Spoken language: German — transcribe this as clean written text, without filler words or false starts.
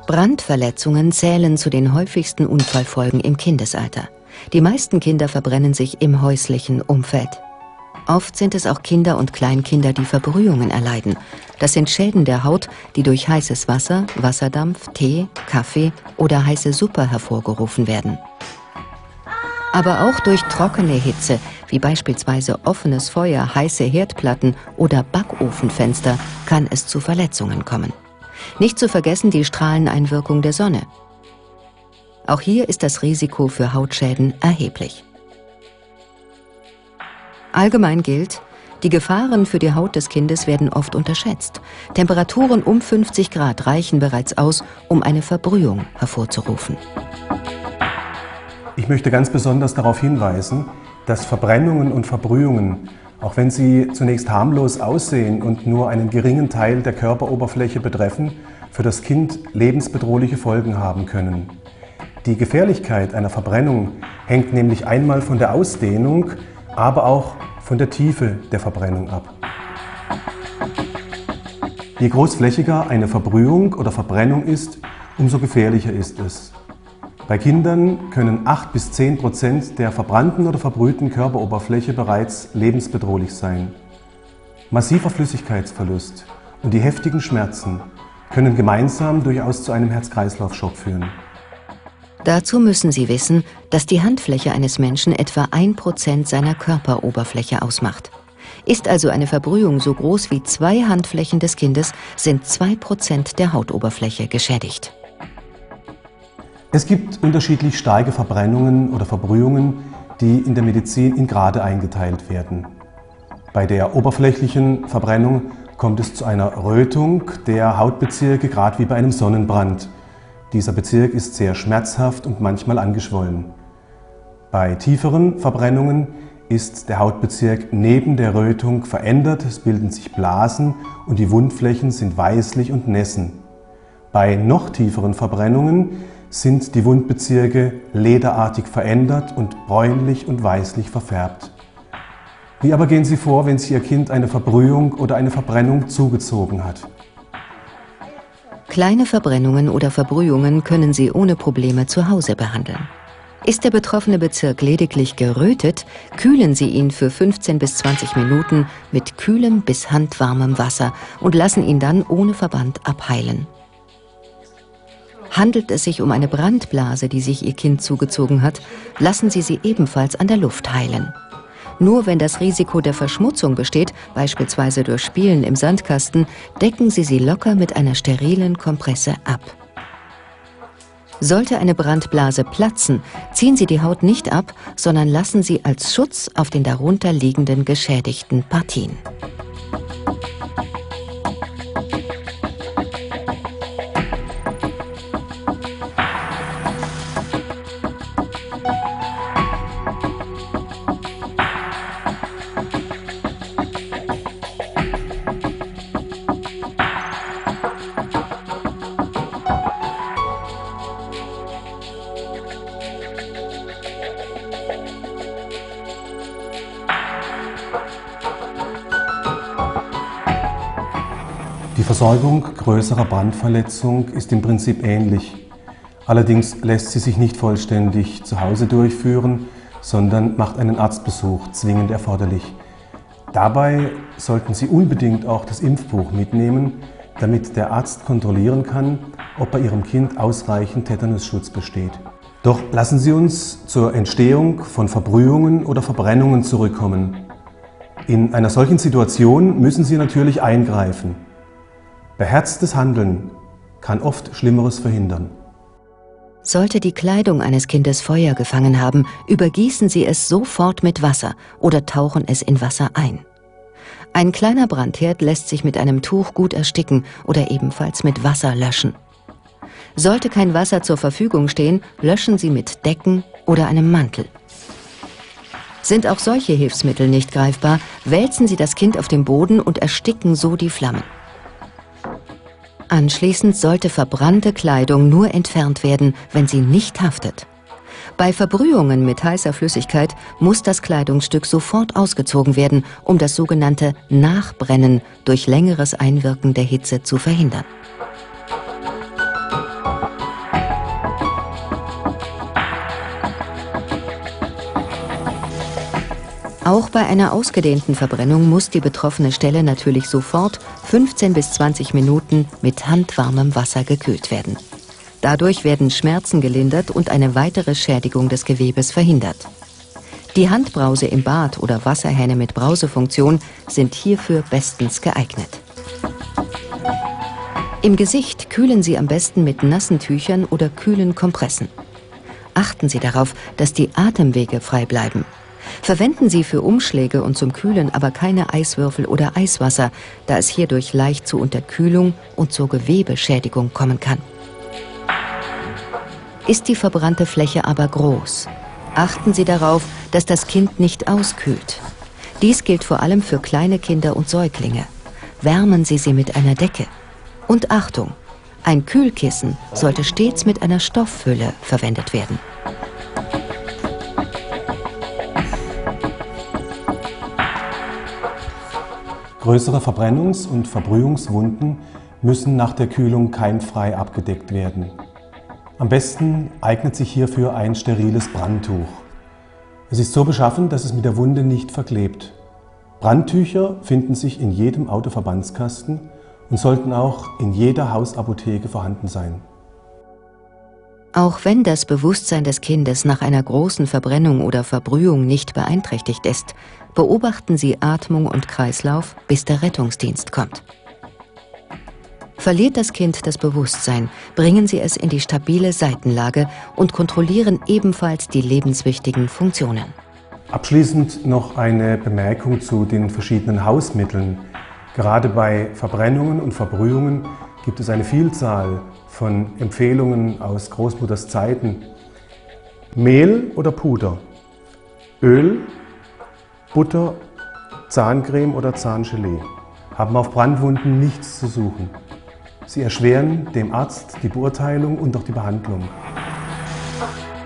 Brandverletzungen zählen zu den häufigsten Unfallfolgen im Kindesalter. Die meisten Kinder verbrennen sich im häuslichen Umfeld. Oft sind es auch Kinder und Kleinkinder, die Verbrühungen erleiden. Das sind Schäden der Haut, die durch heißes Wasser, Wasserdampf, Tee, Kaffee oder heiße Suppe hervorgerufen werden. Aber auch durch trockene Hitze, wie beispielsweise offenes Feuer, heiße Herdplatten oder Backofenfenster, kann es zu Verletzungen kommen. Nicht zu vergessen die Strahleneinwirkung der Sonne. Auch hier ist das Risiko für Hautschäden erheblich. Allgemein gilt, die Gefahren für die Haut des Kindes werden oft unterschätzt. Temperaturen um 50 Grad reichen bereits aus, um eine Verbrühung hervorzurufen. Ich möchte ganz besonders darauf hinweisen, dass Verbrennungen und Verbrühungen, auch wenn sie zunächst harmlos aussehen und nur einen geringen Teil der Körperoberfläche betreffen, für das Kind lebensbedrohliche Folgen haben können. Die Gefährlichkeit einer Verbrennung hängt nämlich einmal von der Ausdehnung, aber auch von der Tiefe der Verbrennung ab. Je großflächiger eine Verbrühung oder Verbrennung ist, umso gefährlicher ist es. Bei Kindern können 8 bis 10% der verbrannten oder verbrühten Körperoberfläche bereits lebensbedrohlich sein. Massiver Flüssigkeitsverlust und die heftigen Schmerzen können gemeinsam durchaus zu einem Herz-Kreislauf-Schock führen. Dazu müssen Sie wissen, dass die Handfläche eines Menschen etwa 1% seiner Körperoberfläche ausmacht. Ist also eine Verbrühung so groß wie 2 Handflächen des Kindes, sind 2% der Hautoberfläche geschädigt. Es gibt unterschiedlich starke Verbrennungen oder Verbrühungen, die in der Medizin in Grade eingeteilt werden. Bei der oberflächlichen Verbrennung kommt es zu einer Rötung der Hautbezirke, gerade wie bei einem Sonnenbrand. Dieser Bezirk ist sehr schmerzhaft und manchmal angeschwollen. Bei tieferen Verbrennungen ist der Hautbezirk neben der Rötung verändert, es bilden sich Blasen und die Wundflächen sind weißlich und nässen. Bei noch tieferen Verbrennungen sind die Wundbezirke lederartig verändert und bräunlich und weißlich verfärbt. Wie aber gehen Sie vor, wenn sich Ihr Kind eine Verbrühung oder eine Verbrennung zugezogen hat? Kleine Verbrennungen oder Verbrühungen können Sie ohne Probleme zu Hause behandeln. Ist der betroffene Bezirk lediglich gerötet, kühlen Sie ihn für 15 bis 20 Minuten mit kühlem bis handwarmem Wasser und lassen ihn dann ohne Verband abheilen. Handelt es sich um eine Brandblase, die sich Ihr Kind zugezogen hat, lassen Sie sie ebenfalls an der Luft heilen. Nur wenn das Risiko der Verschmutzung besteht, beispielsweise durch Spielen im Sandkasten, decken Sie sie locker mit einer sterilen Kompresse ab. Sollte eine Brandblase platzen, ziehen Sie die Haut nicht ab, sondern lassen sie als Schutz auf den darunter liegenden geschädigten Partien. Die Versorgung größerer Brandverletzungen ist im Prinzip ähnlich. Allerdings lässt sie sich nicht vollständig zu Hause durchführen, sondern macht einen Arztbesuch zwingend erforderlich. Dabei sollten Sie unbedingt auch das Impfbuch mitnehmen, damit der Arzt kontrollieren kann, ob bei Ihrem Kind ausreichend Tetanusschutz besteht. Doch lassen Sie uns zur Entstehung von Verbrühungen oder Verbrennungen zurückkommen. In einer solchen Situation müssen Sie natürlich eingreifen. Beherztes Handeln kann oft Schlimmeres verhindern. Sollte die Kleidung eines Kindes Feuer gefangen haben, übergießen Sie es sofort mit Wasser oder tauchen es in Wasser ein. Ein kleiner Brandherd lässt sich mit einem Tuch gut ersticken oder ebenfalls mit Wasser löschen. Sollte kein Wasser zur Verfügung stehen, löschen Sie mit Decken oder einem Mantel. Sind auch solche Hilfsmittel nicht greifbar, wälzen Sie das Kind auf den Boden und ersticken so die Flammen. Anschließend sollte verbrannte Kleidung nur entfernt werden, wenn sie nicht haftet. Bei Verbrühungen mit heißer Flüssigkeit muss das Kleidungsstück sofort ausgezogen werden, um das sogenannte Nachbrennen durch längeres Einwirken der Hitze zu verhindern. Auch bei einer ausgedehnten Verbrennung muss die betroffene Stelle natürlich sofort 15 bis 20 Minuten mit handwarmem Wasser gekühlt werden. Dadurch werden Schmerzen gelindert und eine weitere Schädigung des Gewebes verhindert. Die Handbrause im Bad oder Wasserhähne mit Brausefunktion sind hierfür bestens geeignet. Im Gesicht kühlen Sie am besten mit nassen Tüchern oder kühlen Kompressen. Achten Sie darauf, dass die Atemwege frei bleiben. Verwenden Sie für Umschläge und zum Kühlen aber keine Eiswürfel oder Eiswasser, da es hierdurch leicht zu Unterkühlung und zur Gewebeschädigung kommen kann. Ist die verbrannte Fläche aber groß, achten Sie darauf, dass das Kind nicht auskühlt. Dies gilt vor allem für kleine Kinder und Säuglinge. Wärmen Sie sie mit einer Decke. Und Achtung! Ein Kühlkissen sollte stets mit einer Stoffhülle verwendet werden. Größere Verbrennungs- und Verbrühungswunden müssen nach der Kühlung keimfrei abgedeckt werden. Am besten eignet sich hierfür ein steriles Brandtuch. Es ist so beschaffen, dass es mit der Wunde nicht verklebt. Brandtücher finden sich in jedem Autoverbandskasten und sollten auch in jeder Hausapotheke vorhanden sein. Auch wenn das Bewusstsein des Kindes nach einer großen Verbrennung oder Verbrühung nicht beeinträchtigt ist, beobachten Sie Atmung und Kreislauf, bis der Rettungsdienst kommt. Verliert das Kind das Bewusstsein, bringen Sie es in die stabile Seitenlage und kontrollieren ebenfalls die lebenswichtigen Funktionen. Abschließend noch eine Bemerkung zu den verschiedenen Hausmitteln. Gerade bei Verbrennungen und Verbrühungen gibt es eine Vielzahl von Empfehlungen aus Großmutters Zeiten. Mehl oder Puder, Öl, Butter, Zahncreme oder Zahngelee haben auf Brandwunden nichts zu suchen. Sie erschweren dem Arzt die Beurteilung und auch die Behandlung.